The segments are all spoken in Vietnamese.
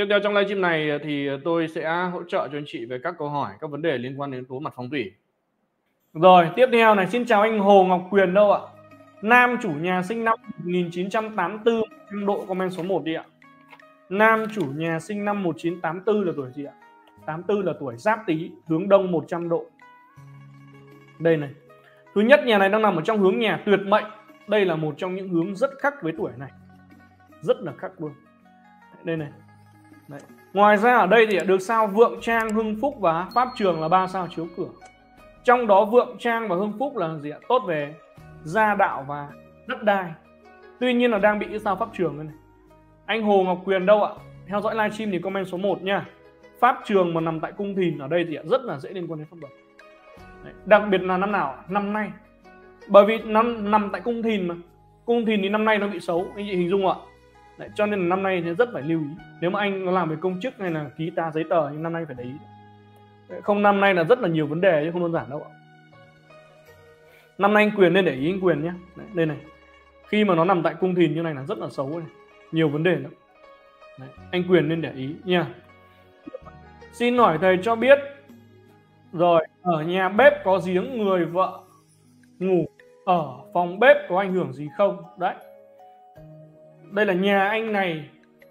Tiếp theo trong livestream này thì tôi sẽ hỗ trợ cho anh chị về các câu hỏi, các vấn đề liên quan đến yếu tố mặt phong thủy. Rồi, tiếp theo này, xin chào anh Hồ Ngọc Quyền đâu ạ? Nam chủ nhà sinh năm 1984, độ comment số 1 đi ạ. Nam chủ nhà sinh năm 1984 là tuổi gì ạ? 84 là tuổi Giáp Tý, hướng đông 100 độ. Đây này. Thứ nhất, nhà này đang nằm ở trong hướng nhà tuyệt mệnh. Đây là một trong những hướng rất khắc với tuổi này. Rất là khắc luôn. Đây này. Đấy. Ngoài ra ở đây thì được sao Vượng Trang, Hưng Phúc và Pháp Trường là 3 sao chiếu cửa. Trong đó Vượng Trang và Hưng Phúc là gì ạ? Tốt về gia đạo và đất đai. Tuy nhiên là đang bị sao Pháp Trường đây này. Anh Hồ Ngọc Quyền đâu ạ? Theo dõi livestream thì comment số 1 nha. Pháp Trường mà nằm tại cung Thìn ở đây thì rất là dễ liên quan đến pháp luật. Đấy. Đặc biệt là năm nào? Năm nay. Bởi vì nằm tại cung Thìn mà. Cung Thìn thì năm nay nó bị xấu, anh chị hình dung ạ. Đấy, cho nên là năm nay thì rất phải lưu ý. Nếu mà anh làm về công chức hay là ký tá giấy tờ thì năm nay phải để ý. Đấy, không, năm nay là rất là nhiều vấn đề chứ không đơn giản đâu ạ. Năm nay anh Quyền nên để ý anh Quyền nhé. Đấy, đây này. Khi mà nó nằm tại cung Thìn như này là rất là xấu này. Nhiều vấn đề lắm. Đấy, anh Quyền nên để ý nha. Xin hỏi thầy cho biết. Rồi, ở nhà bếp có giếng, người vợ ngủ ở phòng bếp có ảnh hưởng gì không? Đấy. Đây là nhà anh này.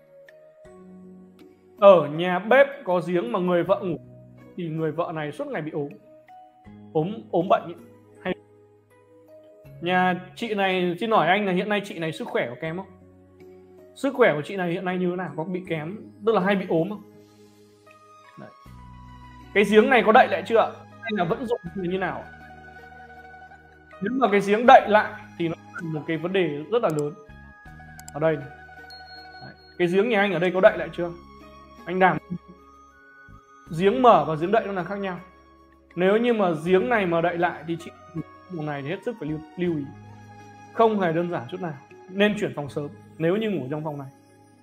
Ở nhà bếp có giếng mà người vợ ngủ thì người vợ này suốt ngày bị ốm bệnh ấy. Hay nhà chị này, xin hỏi anh là hiện nay chị này sức khỏe có kém không? Sức khỏe của chị này hiện nay như thế nào? Có bị kém, tức là hay bị ốm không? Đấy. Cái giếng này có đậy lại chưa? Hay là vẫn dùng như nào? Nếu mà cái giếng đậy lại thì nó là một cái vấn đề rất là lớn. Ở đây này. Đấy. Cái giếng nhà anh ở đây có đậy lại chưa? Anh đảm giếng mở và giếng đậy nó là khác nhau. Nếu như mà giếng này mà đậy lại thì chị một này thì hết sức phải lưu ý. Không hề đơn giản chút nào. Nên chuyển phòng sớm nếu như ngủ trong phòng này.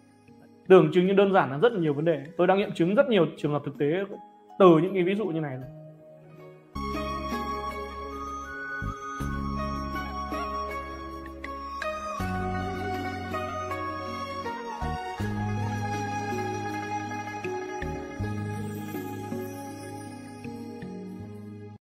Tưởng chừng như đơn giản là rất là nhiều vấn đề. Tôi đang nghiệm chứng rất nhiều trường hợp thực tế từ những cái ví dụ như này rồi.